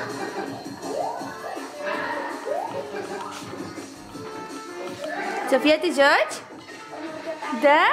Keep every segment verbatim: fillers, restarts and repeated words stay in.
Sofia, te joci? Da?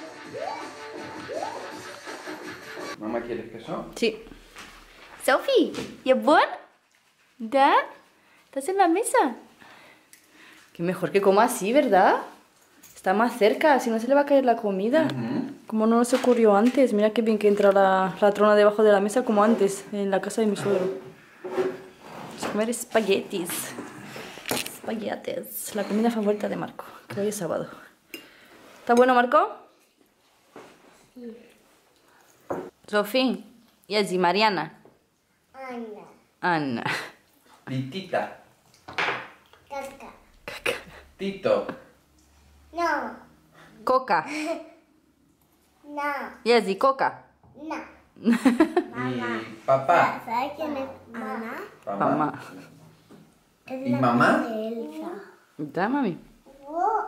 ¿Mamá quiere queso? Sí. Sophie, ¿y bun? Da? ¿Estás en la mesa? Qué mejor que coma así, ¿verdad? Está más cerca, si no se le va a caer la comida. Uh-huh. Como no nos ocurrió antes. Mira qué bien que entra la, la trona debajo de la mesa como antes, en la casa de mi suegro. Vamos a comer espaguetis. Espaguetis. La comida favorita de Marco, que hoy es sábado. ¿Está bueno, Marco? Sí. Sofía, y así Mariana. Ana. Ana. Pitita. Caca. Caca. Tito. No. Coca. No. Y así, Coca. No. Mamá. Y papá. ¿Sabes quién es mamá? Mamá. Mamá. Es ¿Y la mamá? de Elsa. ¿Está, mami? Oh.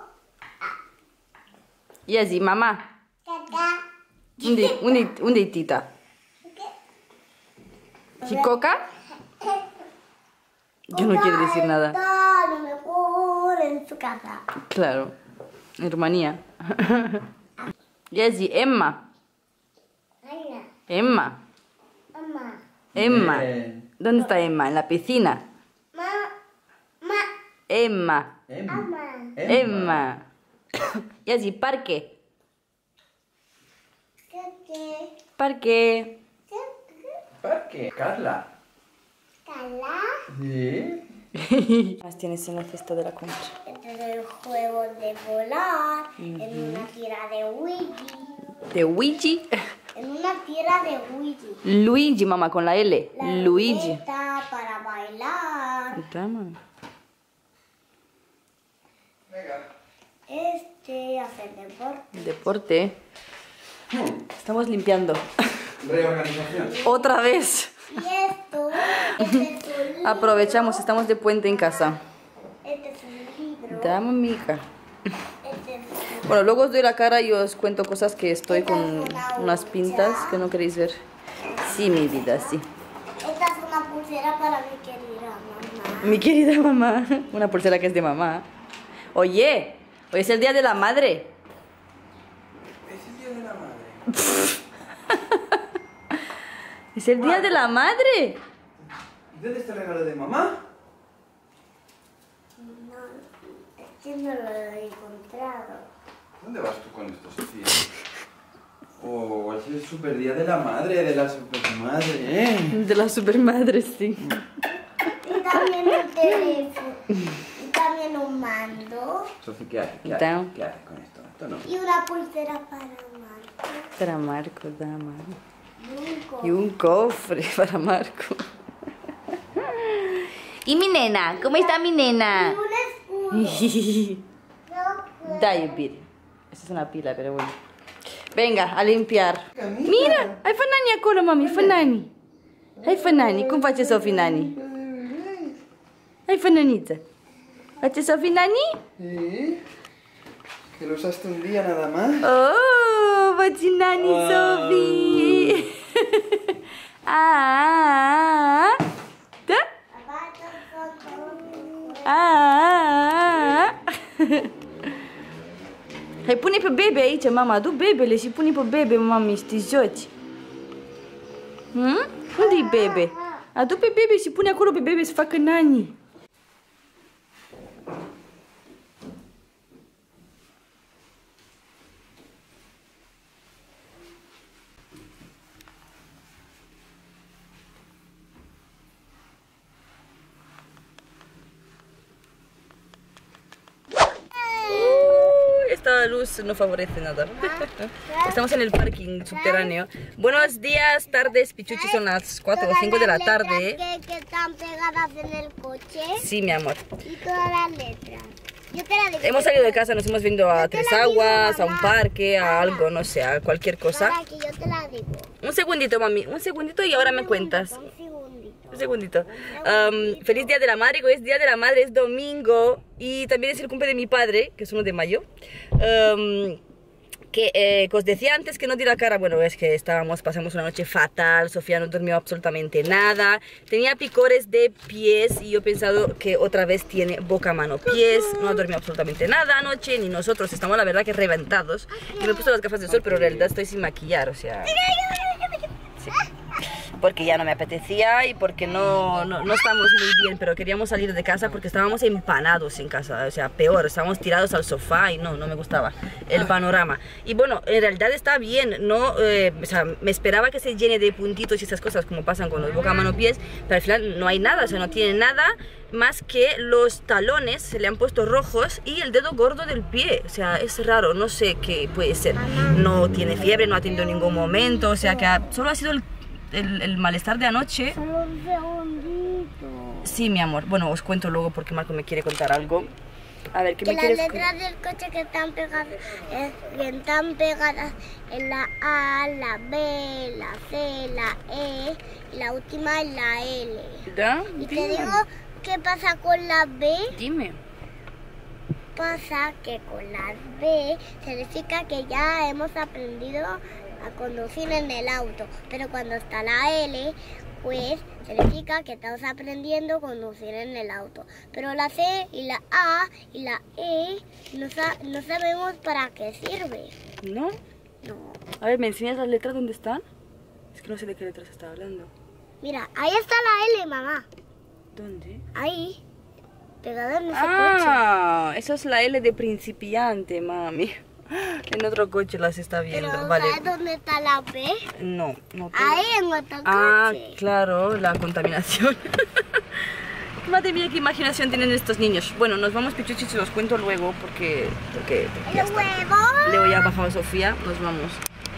Y así, mamá. Caca. Un, di, un, di, un ditita. ¿Y Coca? Yo no quiero decir nada. Está lo mejor en su casa. Claro. Hermanía. Y así, Emma. Ana. Emma. Mamá. Emma. Bien. ¿Dónde está Emma? En la piscina. Ma. Ma. Emma. Emma. Mamá. Emma. Y así, parque. ¿Qué? Parque. ¿Qué? Parque. Carla. Cala. Sí. ¿Qué más tienes en la cesta de la compra? Entonces el juego de volar. En una tierra de Luigi. De Luigi. En una tierra de Luigi. Luigi, mamá, con la L. La Luigi. ruleta para bailar. Está, mami. Venga. Este, hacer deporte. Deporte. Estamos limpiando. Reorganización. Otra vez. Y esto, este es un libro. Aprovechamos, estamos de puente en casa. Este es un libro. Dame, mica. Este es un... Bueno, luego os doy la cara y os cuento cosas que estoy con unas pintas que no queréis ver. Sí, mi vida, sí. Esta es una pulsera para mi querida mamá. Mi querida mamá. Una pulsera que es de mamá. Oye, hoy es el día de la madre. Es el día de la madre. Es el día de la madre. ¿Y dónde está el regalo de mamá? No, es que no lo he encontrado. ¿Dónde vas tú con esto, Sofía? Oh, es el super día de la madre, de la super madre, ¿eh? De la supermadre, sí. Y también un teléfono. Y también un mando. Sofía, ¿qué haces? ¿Qué Down. haces? ¿Qué haces con esto? Esto no. Y una pulsera para Marco. Para Marco, dama. Nunca. Y un cofre para Marco. ¿Y mi nena? ¿Cómo está mi nena? Y un escudo. No, Dai, Piri. Esta es una pila, pero bueno. Venga, a limpiar. Mira, hai fanani acolo, mami, fanani. Hai fanani, cum face Sofi Nani? Hai fananita. ¿Face Sofi Nani? ¿Sí? ¿Que lo usaste un día nada más? Oh, face Nani Wow. Sofi. Ah, ah, da? Ah, hai pune pe bebe aici, mama, adu bebele și pune pe bebe, mami, să te joci. Hmm? Unde-i bebe? Adu pe bebe și pune acolo pe bebe să facă nani. Esta luz no favorece nada. Estamos en el parking subterráneo. Buenos días, tardes, pichuchi, son las cuatro o cinco de la tarde. Que, que están pegadas en el coche. Sí, mi amor. Y todas las letras. Yo te la digo. Hemos salido de casa, nos hemos ido a Yo te Tres la digo, Aguas, a un mamá. parque, a algo, no sé, a cualquier cosa. Para que yo te la digo. Un segundito, mami, un segundito y ahora me cuentas. Un segundito. Un segundito. Um, feliz Día de la Madre, hoy es Día de la Madre, es domingo y también es el cumple de mi padre, que es uno de mayo. Um, Que, eh, que os decía antes que no di la cara, bueno, es que estábamos, pasamos una noche fatal, Sofía no durmió absolutamente nada, tenía picores de pies y yo he pensado que otra vez tiene boca, mano, pies, no ha dormido absolutamente nada anoche, ni nosotros, estamos la verdad que reventados. Y me he puesto las gafas de sol, pero en realidad estoy sin maquillar, o sea... Sí. Porque ya no me apetecía y porque no, no, no estamos muy bien, pero queríamos salir de casa porque estábamos empanados en casa, o sea, peor, estábamos tirados al sofá y no, no me gustaba el panorama. Y bueno, en realidad está bien, no, eh, o sea, me esperaba que se llene de puntitos y esas cosas como pasan con los boca, mano, pies, pero al final no hay nada, o sea, no tiene nada más que los talones se le han puesto rojos y el dedo gordo del pie, o sea, es raro, no sé qué puede ser. No tiene fiebre, no ha tenido ningún momento, o sea, que ha, solo ha sido el El, el malestar de anoche. Solo un segundito. Sí, mi amor. Bueno, os cuento luego porque Marco me quiere contar algo. A ver, ¿qué que me las quieres letras del coche que están pegadas, eh, que están pegadas en la A, la B, la C, la E, y la última es la L. ¿Da? Y te digo qué pasa con la B. Dime. Pasa que con la B significa que ya hemos aprendido a conducir en el auto, pero cuando está la L, pues significa que estamos aprendiendo a conducir en el auto. Pero la C y la A y la E no, sa no sabemos para qué sirve. ¿No? No. A ver, ¿me enseñas las letras dónde están? Es que no sé de qué letras está hablando. Mira, ahí está la L, mamá. ¿Dónde? Ahí, pegada en ese Ah, eso es la L de principiante, mami. En otro coche las está coche. viendo. Pero Vale. ¿sabes dónde está la B? No, no. pero- Ahí en otro Ah, coche. claro, la contaminación. Madre mía, qué imaginación tienen estos niños. Bueno, nos vamos, pichuchis, y os cuento luego porque, porque, porque ya ¿El está. huevo? Leo ya ha bajado a Sofía, nos vamos.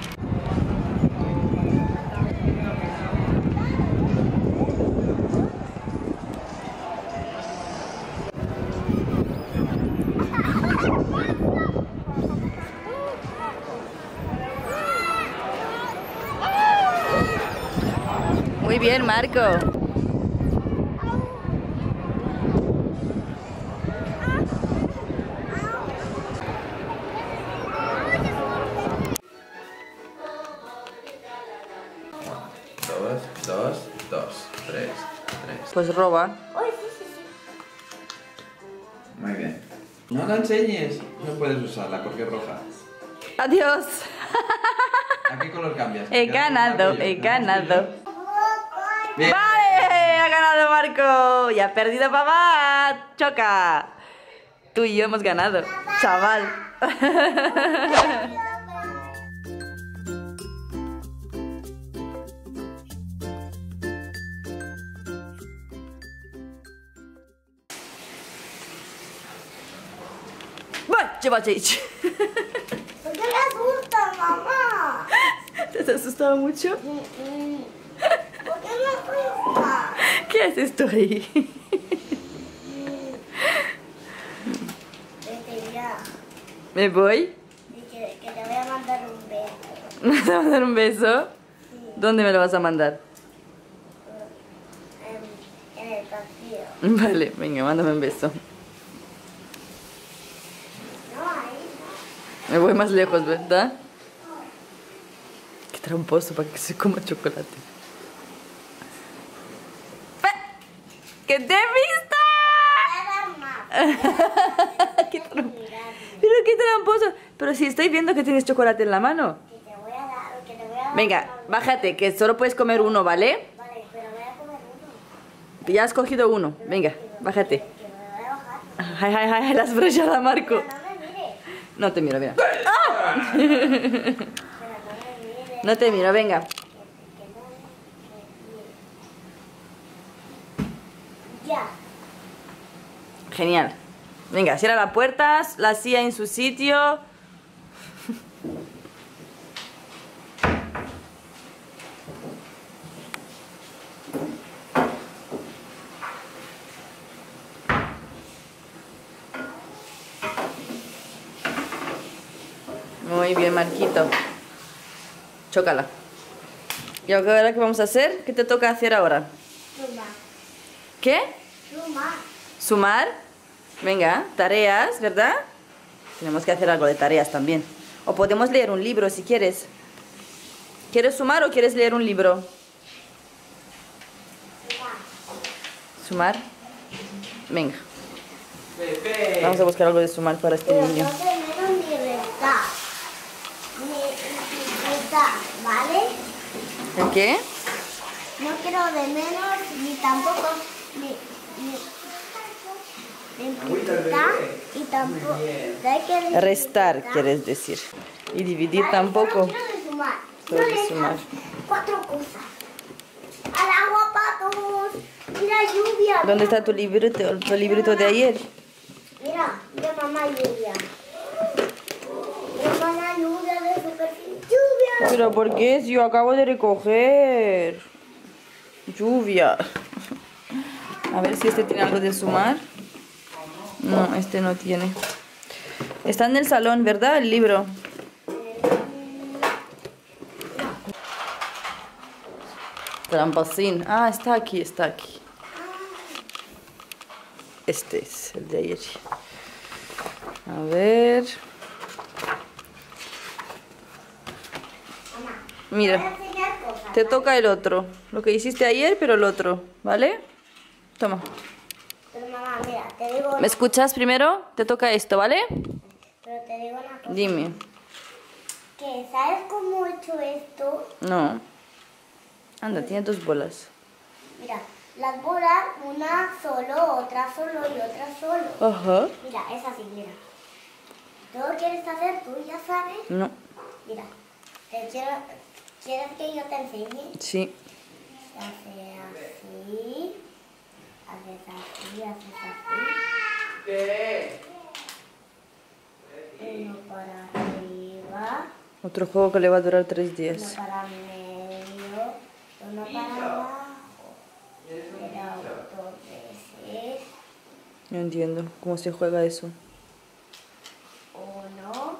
Muy bien, Marco. Dos, dos, dos, tres, tres. Pues roba. Ay, sí, sí, sí. Muy bien. No la enseñes. No puedes usarla porque es roja. Adiós. ¿A qué color cambias? He ¿Quieres ganado, rosa, he yo? ganado. Bien. ¡Vale! ¡Ha ganado Marco! Y ha perdido papá. ¡Choca! Tú y yo hemos ganado, chaval. Bueno, lleva Jake. ¿Por qué me asusta, mamá? ¿Te has asustado mucho? ¿Por qué me asusta? ¿Qué haces tú ahí? Vete ya. ¿Me voy? Y que, que te voy a mandar un beso. ¿Me vas a mandar un beso? ¿Dónde me lo vas a mandar? En, en el pasillo. Vale, venga, mándame un beso. No, ahí Me voy más lejos, ¿verdad? Qué tramposo para que se coma chocolate. ¡Ah! ¡Que te he visto! no. Voy a dar más. ¡Qué tram- Pero qué tramposo. Pero si estoy viendo que tienes chocolate en la mano. Que te voy a dar, que te voy a dar. Venga, bájate, que solo puedes comer uno, ¿vale? Vale, pero voy a comer uno. Ya has cogido uno. Venga, bájate. Que me voy a bajar. Ay, ay, ay, la has brillado, Marco. Pero no me mires. No te miro, mira. Pero no me mires. No te miro, venga. Ya. Genial. Venga, cierra la puerta, la silla en su sitio. Muy bien, Marquito. Chócala. ¿Y ahora qué vamos a hacer? ¿Qué te toca hacer ahora? Suma. ¿Qué? Suma. ¿Sumar? Venga, tareas, ¿verdad? Tenemos que hacer algo de tareas también. O podemos leer un libro si quieres. ¿Quieres sumar o quieres leer un libro? ¿Sumar? Venga. Pepe. Vamos a buscar algo de sumar para este Pero niño. no tenemos ni restar. Ni, ni restar, ¿vale? ¿El qué? No quiero de menos ni tampoco ni, ni, ni multiplicar y tampoco hay que dividir, Restar, ¿verdad? quieres decir. Y dividir Vale, tampoco. No quiero de sumar. Solo de Quiero sumar. Cuatro cosas. Al agua, patos. Mira, lluvia. ¿Dónde mira. está tu librito, tu librito de ayer? Mira, mira mamá lluvia. Mira mamá lluvia de superficie. Lluvia. Pero ¿por qué? Si yo acabo de recoger. Lluvia. A ver si este tiene algo de sumar. No, este no tiene. Está en el salón, ¿verdad? El libro. Trampasín. Ah, está aquí, está aquí. Este es el de ayer. A ver. Voy a Mira, enseñar cosas. te toca el otro. Lo que hiciste ayer, pero el otro. ¿Vale? Toma. Pero mamá, mira, te digo, ¿Me escuchas primero? Te toca esto, ¿vale? pero te digo una cosa. Dime. Que, ¿sabes cómo he hecho esto? No. Anda, tiene dos bolas. Mira, las bolas, una solo, otra solo y otra solo. Ajá. Mira, es así, mira. ¿Tú lo quieres hacer? ¿Tú ya sabes? No. Mira, te quiero, ¿quieres que yo te enseñe? Sí. Haces así, haces así, haces así. ¿Qué? Uno para arriba, Otro juego que le va a durar tres uno días. para medio, uno para abajo. Era dos veces. No entiendo cómo se juega eso. Uno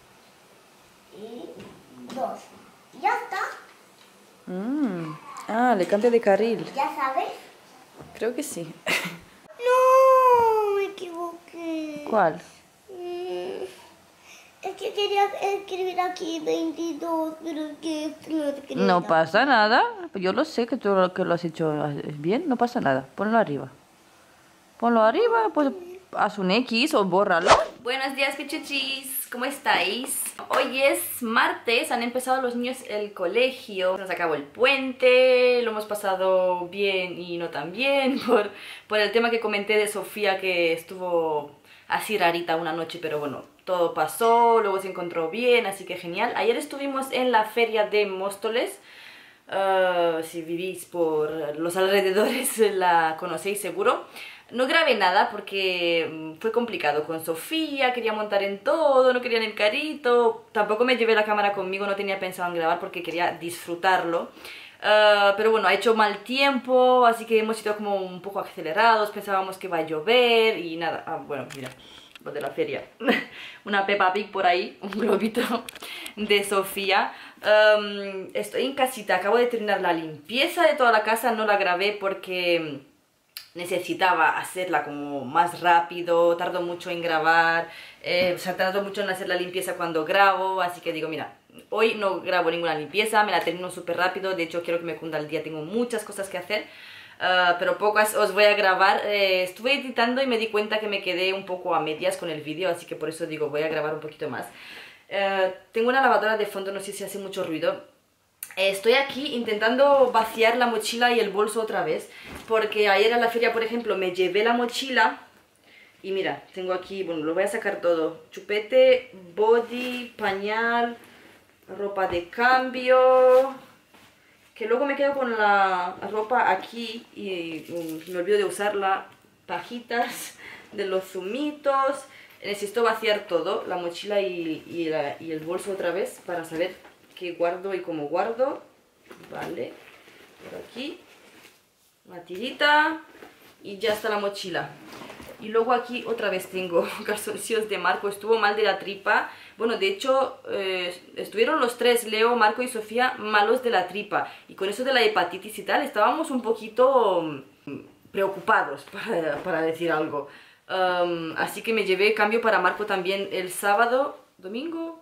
y dos. Y ya está. Mm. Ah, le cambia de carril. ¿Ya sabes? Creo que sí. No, me equivoqué. ¿Cuál? Mm, Es que quería escribir aquí veintidós, pero es que no te quería No dar. pasa nada. Yo lo sé que tú lo- que lo has hecho bien. No pasa nada. Ponlo arriba. Ponlo arriba, pues haz un X o bórralo. Buenos días, pichuchis. ¿Cómo estáis? Hoy es martes. Han empezado los niños el colegio. Nos acabó el puente. Lo hemos pasado bien y no tan bien. Por, por el tema que comenté de Sofía, que estuvo así rarita una noche, pero bueno, todo pasó, luego se encontró bien, así que genial. Ayer estuvimos en la feria de Móstoles. Uh, si vivís por los alrededores la conocéis seguro. No grabé nada porque mm, fue complicado con Sofía, quería montar en todo, no quería en el carrito. Tampoco me llevé la cámara conmigo, no tenía pensado en grabar porque quería disfrutarlo. Uh, pero bueno, ha hecho mal tiempo, así que hemos ido como un poco acelerados, pensábamos que va a llover y nada. Ah, bueno, mira, lo de la feria. Una Peppa Pig por ahí, un globito de Sofía. Um, estoy en casita, acabo de terminar la limpieza de toda la casa, no la grabé porque necesitaba hacerla como más rápido, tardo mucho en grabar, eh, o sea, tardo mucho en hacer la limpieza cuando grabo, así que digo, mira, hoy no grabo ninguna limpieza, me la termino súper rápido, de hecho quiero que me cunda el día, tengo muchas cosas que hacer, uh, pero pocas os voy a grabar. Eh, estuve editando y me di cuenta que me quedé un poco a medias con el vídeo, así que por eso digo, voy a grabar un poquito más. Uh, tengo una lavadora de fondo, no sé si hace mucho ruido. Estoy aquí intentando vaciar la mochila y el bolso otra vez, porque ayer en la feria, por ejemplo, me llevé la mochila y mira, tengo aquí, bueno, lo voy a sacar todo, chupete, body, pañal, ropa de cambio, que luego me quedo con la ropa aquí y um, me olvido de usarla, pajitas de los zumitos. Necesito vaciar todo, la mochila y, y, la, y el bolso otra vez para saber que guardo y cómo guardo. Vale, por aquí una tirita y ya está la mochila. Y luego aquí otra vez tengo calzoncillos de Marco, estuvo mal de la tripa. Bueno, de hecho eh, estuvieron los tres, Leo, Marco y Sofía, malos de la tripa, y con eso de la hepatitis y tal estábamos un poquito um, preocupados, para, para decir algo. Um, así que me llevé cambio para Marco también el sábado, domingo,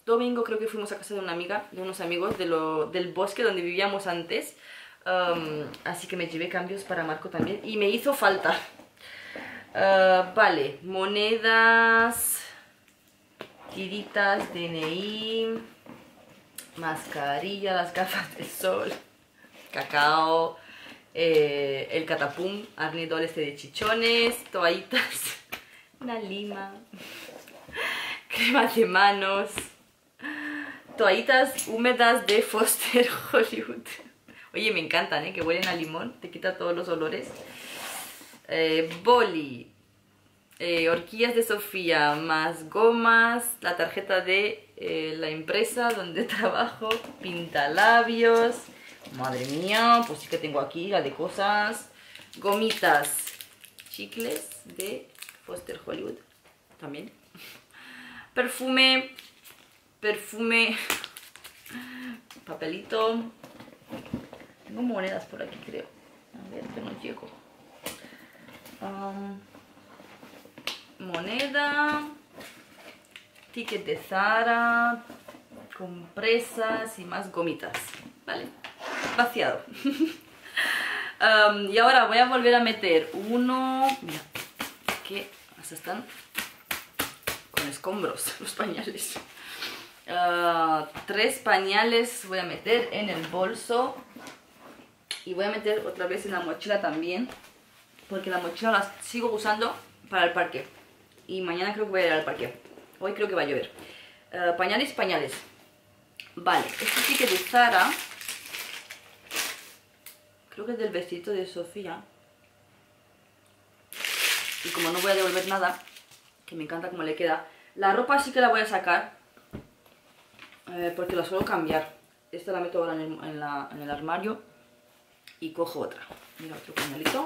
domingo creo que fuimos a casa de una amiga, de unos amigos de lo, del bosque donde vivíamos antes. Um, así que me llevé cambios para Marco también y me hizo falta. Uh, vale, monedas, tiritas, D N I, mascarilla, las gafas de sol, cacao, eh, el catapum, arnidor este de chichones, toallitas, una lima, crema de manos, toallitas húmedas de Foster Hollywood. Oye, me encantan, ¿eh? Que huelen a limón, te quita todos los olores. Eh, boli, eh, horquillas de Sofía, más gomas, la tarjeta de eh, la empresa donde trabajo, pintalabios. Madre mía, pues sí que tengo aquí la de cosas. Gomitas, chicles de Foster Hollywood también. Perfume, perfume, papelito. Tengo monedas por aquí, creo. A ver, que no llego. Um, moneda, ticket de Zara, compresas y más gomitas. Vale, vaciado. um, y ahora voy a volver a meter uno. Mira, que hasta están con escombros los pañales. Uh, tres pañales voy a meter en el bolso. Y voy a meter otra vez en la mochila también, porque la mochila la sigo usando para el parque. Y mañana creo que voy a ir al parque. Hoy creo que va a llover. Uh, pañales, pañales. Vale, este sí que es de Zara. Creo que es del vestidito de Sofía. Y como no voy a devolver nada, que me encanta cómo le queda, la ropa sí que la voy a sacar, eh, porque la suelo cambiar. Esta la meto ahora en el, en la, en el armario. Y cojo otra. Mira, otro pañuelito.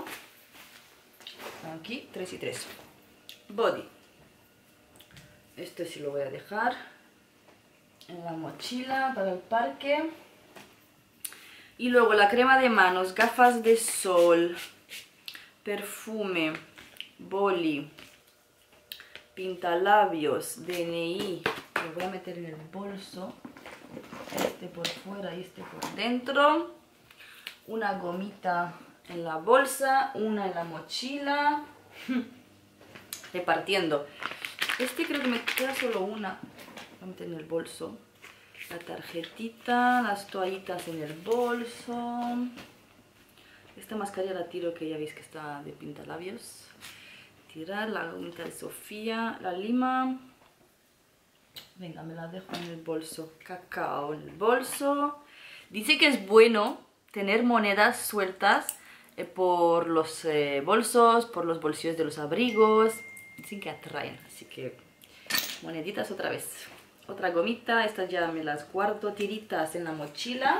Aquí, tres y tres. Body. Este sí lo voy a dejar en la mochila para el parque. Y luego la crema de manos, gafas de sol, perfume, boli, pintalabios, D N I. Lo voy a meter en el bolso. Este por fuera y este por dentro. Una gomita en la bolsa, una en la mochila, repartiendo. Este creo que me queda solo una. Voy a meter en el bolso. La tarjetita, las toallitas en el bolso. Esta mascarilla la tiro, que ya veis que está de pintalabios. Tirar la gomita de Sofía, la lima. Venga, me la dejo en el bolso. Cacao en el bolso. Dice que es bueno tener monedas sueltas eh, por los eh, bolsos, por los bolsillos de los abrigos. Dicen que atraen, así que moneditas otra vez. Otra gomita, estas ya me las guardo, tiritas en la mochila.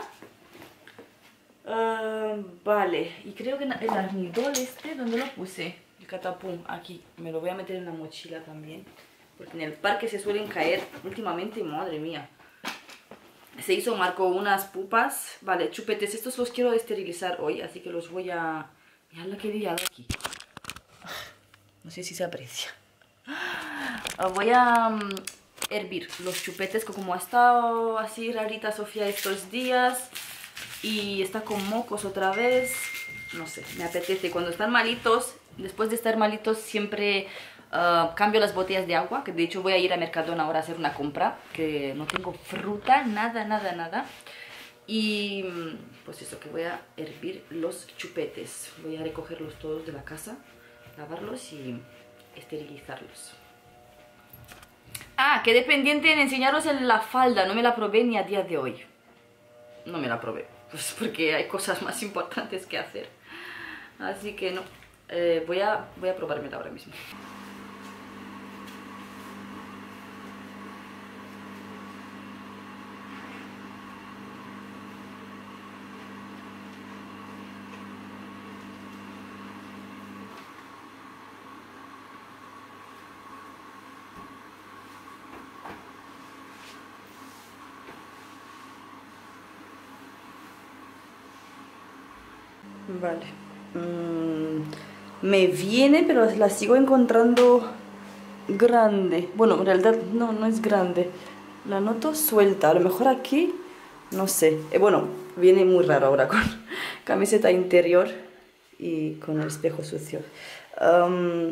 Uh, vale, y creo que el arnidor este, ¿dónde lo puse? El catapum, aquí, me lo voy a meter en la mochila también. Porque en el parque se suelen caer últimamente, madre mía. Se hizo Marco unas pupas. Vale, chupetes, estos los quiero esterilizar hoy, así que los voy a... Mirad la que he liado aquí. No sé si se aprecia. Voy a um, hervir los chupetes, que como ha estado así rarita Sofía estos días y está con mocos otra vez, no sé, me apetece. Cuando están malitos, después de estar malitos siempre... Uh, cambio las botellas de agua, que de hecho voy a ir a Mercadona ahora a hacer una compra, que no tengo fruta, nada, nada, nada. Y pues eso, que voy a hervir los chupetes. Voy a recogerlos todos de la casa, lavarlos y esterilizarlos. Ah, quedé pendiente en enseñaros en la falda, no me la probé ni a día de hoy. No me la probé, pues porque hay cosas más importantes que hacer. Así que no, eh, voy a, voy a probármela ahora mismo. Vale. Mm, me viene, pero la sigo encontrando grande. Bueno, en realidad no, no es grande. La noto suelta, a lo mejor aquí, no sé. Eh, bueno, viene muy raro ahora con camiseta interior y con el espejo sucio. Um,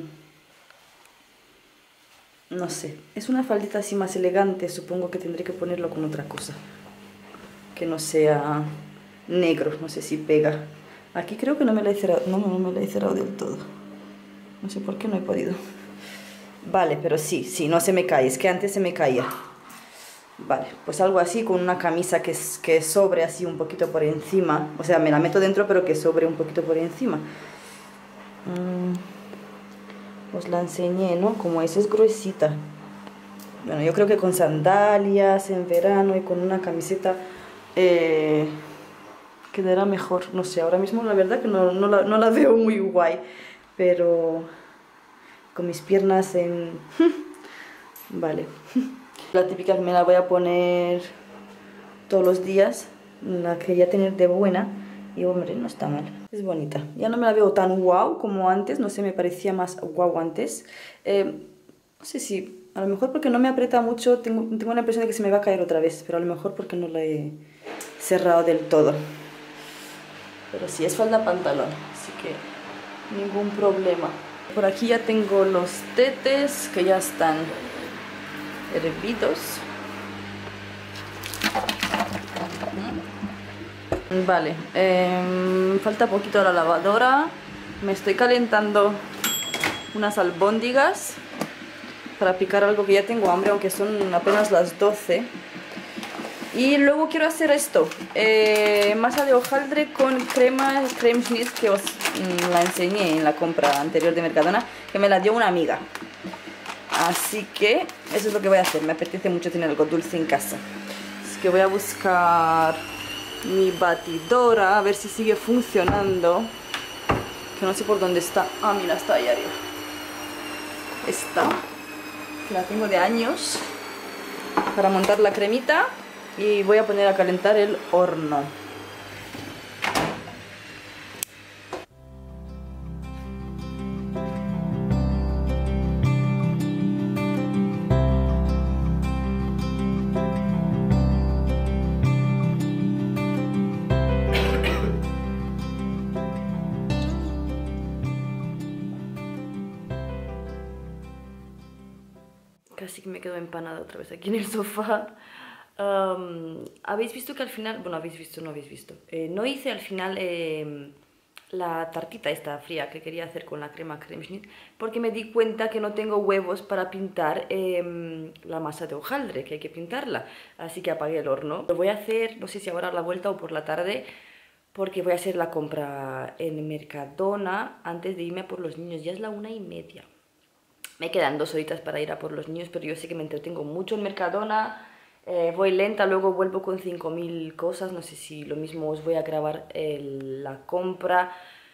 no sé, es una faldita así más elegante, supongo que tendré que ponerlo con otra cosa. Que no sea negro, no sé si pega. Aquí creo que no me la he cerrado, no, no me la he cerrado del todo. No sé por qué no he podido. Vale, pero sí, sí, no se me cae, es que antes se me caía. Vale, pues algo así, con una camisa que, que sobre así un poquito por encima. O sea, me la meto dentro, pero que sobre un poquito por encima. Mm, os la enseñé, ¿no? Como es, es gruesita. Bueno, yo creo que con sandalias en verano y con una camiseta eh, quedará mejor. No sé, ahora mismo la verdad que no, no, la, no la veo muy guay. Pero con mis piernas en... vale. La típica que me la voy a poner todos los días. La quería tener de buena. Y hombre, no está mal. Es bonita. Ya no me la veo tan guau como antes. No sé, me parecía más guau antes. Eh, no sé si... A lo mejor porque no me aprieta mucho. Tengo, tengo la impresión de que se me va a caer otra vez. Pero a lo mejor porque no la he cerrado del todo. Pero sí, es falda pantalón. Así que ningún problema. Por aquí ya tengo los tetes que ya están hervidos. Vale, eh, falta poquito a la lavadora. Me estoy calentando unas albóndigas para picar algo, que ya tengo hambre, aunque son apenas las doce. Y luego quiero hacer esto, eh, masa de hojaldre con crema creme schnitz, que os mm, la enseñé en la compra anterior de Mercadona, que me la dio una amiga. Así que eso es lo que voy a hacer. Me apetece mucho tener algo dulce en casa. Así que voy a buscar mi batidora, a ver si sigue funcionando. Que no sé por dónde está. Ah, mira, está ahí arriba. Esta, que la tengo de años, para montar la cremita. Y voy a poner a calentar el horno. Casi que me quedo empanada otra vez aquí en el sofá. Um, habéis visto que al final, bueno, habéis visto, no habéis visto, eh, no hice al final eh, la tartita esta fría que quería hacer con la crema creme schnitz, porque me di cuenta que no tengo huevos para pintar eh, la masa de hojaldre, que hay que pintarla, así que apagué el horno. Lo voy a hacer, no sé si ahora a la vuelta o por la tarde, porque voy a hacer la compra en Mercadona antes de irme a por los niños. Ya es la una y media. Me quedan dos horitas para ir a por los niños, pero yo sé que me entretengo mucho en Mercadona. Eh, voy lenta, luego vuelvo con cinco mil cosas. No sé si lo mismo os voy a grabar el, la compra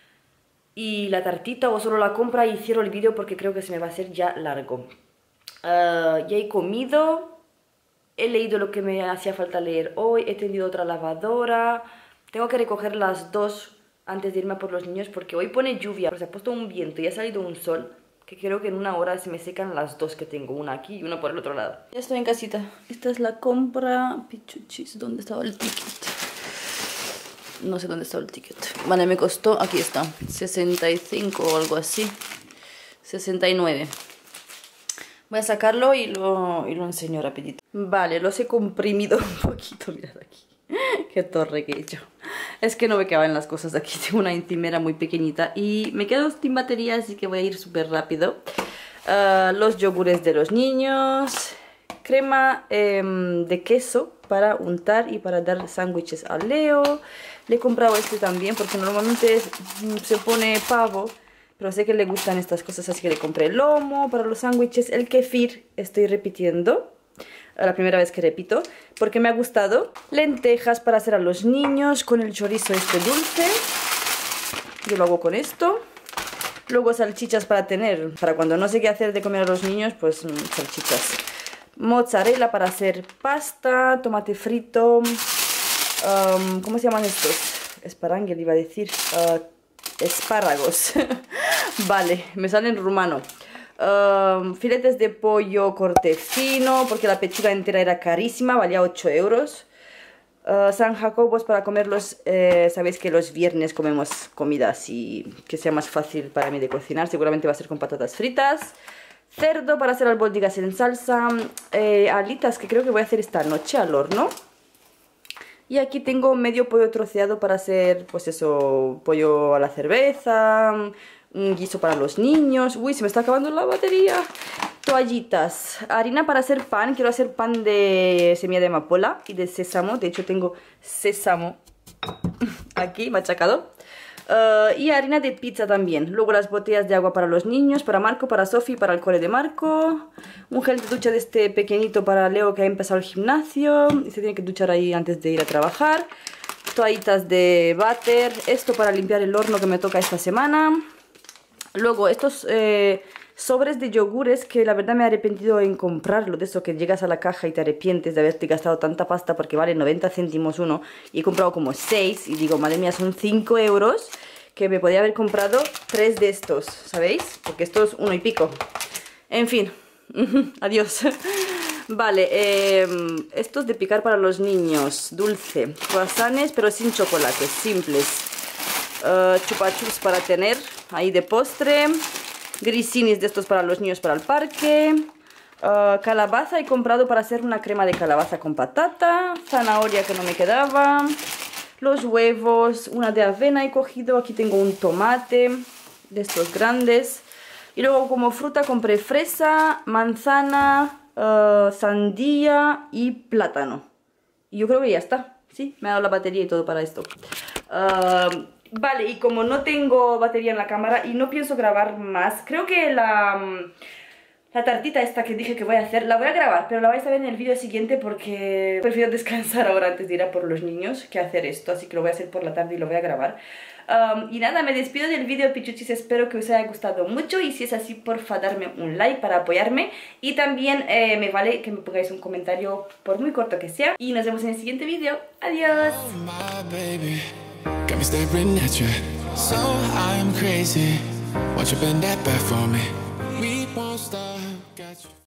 y la tartita, o solo la compra y cierro el vídeo porque creo que se me va a hacer ya largo. Uh, ya he comido, he leído lo que me hacía falta leer hoy, he tendido otra lavadora. Tengo que recoger las dos antes de irme a por los niños porque hoy pone lluvia, se ha puesto un viento y ha salido un sol, que creo que en una hora se me secan las dos que tengo, una aquí y una por el otro lado. Ya estoy en casita. Esta es la compra. Pichuchis, ¿dónde estaba el ticket? No sé dónde estaba el ticket. Vale, me costó, aquí está, sesenta y cinco o algo así. sesenta y nueve. Voy a sacarlo y lo, y lo enseño rapidito. Vale, los he comprimido un poquito, mirad aquí. Qué torre que he hecho. Es que no me caben las cosas aquí. Tengo una encimera muy pequeñita y me quedo sin batería, así que voy a ir súper rápido. Uh, los yogures de los niños. Crema eh, de queso para untar y para dar sándwiches a Leo. Le he comprado este también porque normalmente se pone pavo, pero sé que le gustan estas cosas, así que le compré el lomo para los sándwiches. El kefir estoy repitiendo. La primera vez que repito, porque me ha gustado. Lentejas para hacer a los niños con el chorizo este dulce. Yo lo hago con esto. Luego salchichas para tener, para cuando no sé qué hacer de comer a los niños, pues salchichas. Mozzarella para hacer pasta, tomate frito. Um, ¿Cómo se llaman estos? Esparanguel iba a decir. Uh, espárragos. Vale, me sale en rumano. Um, filetes de pollo corte fino, porque la pechuga entera era carísima, valía ocho euros. Uh, San Jacobos para comerlos, eh, sabéis que los viernes comemos comida así que sea más fácil para mí de cocinar, seguramente va a ser con patatas fritas. Cerdo para hacer albóndigas en salsa, eh, alitas que creo que voy a hacer esta noche al horno. Y aquí tengo medio pollo troceado para hacer, pues eso, pollo a la cerveza, un guiso para los niños. Uy, se me está acabando la batería. Toallitas, harina para hacer pan, quiero hacer pan de semilla de amapola y de sésamo, de hecho tengo sésamo aquí machacado. Uh, y harina de pizza también. Luego las botellas de agua para los niños, para Marco, para Sofi, para el cole de Marco. Un gel de ducha de este pequeñito para Leo que ha empezado el gimnasio y se tiene que duchar ahí antes de ir a trabajar. Toallitas de váter, esto para limpiar el horno que me toca esta semana. Luego estos eh, sobres de yogures que la verdad me he arrepentido en comprarlo, de eso que llegas a la caja y te arrepientes de haberte gastado tanta pasta porque vale noventa céntimos uno y he comprado como seis y digo, madre mía, son cinco euros que me podía haber comprado tres de estos, ¿sabéis? Porque esto es uno y pico. En fin, adiós. Vale, eh, estos de picar para los niños, dulce, croissants pero sin chocolate, simples. Uh, chupa chups para tener ahí de postre. Grisinis de estos para los niños para el parque. Uh, calabaza he comprado para hacer una crema de calabaza con patata. Zanahoria que no me quedaba. Los huevos, una de avena he cogido. Aquí tengo un tomate de estos grandes. Y luego como fruta compré fresa, manzana, uh, sandía y plátano. Y yo creo que ya está. Sí, me ha dado la batería y todo para esto. Uh, Vale, y como no tengo batería en la cámara y no pienso grabar más, creo que la, la tartita esta que dije que voy a hacer, la voy a grabar, pero la vais a ver en el vídeo siguiente porque prefiero descansar ahora antes de ir a por los niños que hacer esto, así que lo voy a hacer por la tarde y lo voy a grabar. Um, y nada, me despido del vídeo, pichuchis, espero que os haya gustado mucho y si es así, porfa, darme un like para apoyarme y también eh, me vale que me pongáis un comentario por muy corto que sea y nos vemos en el siguiente vídeo. ¡Adiós! Got me staring at you, so I'm crazy. Won't you bend that back for me? We won't stop. Got you.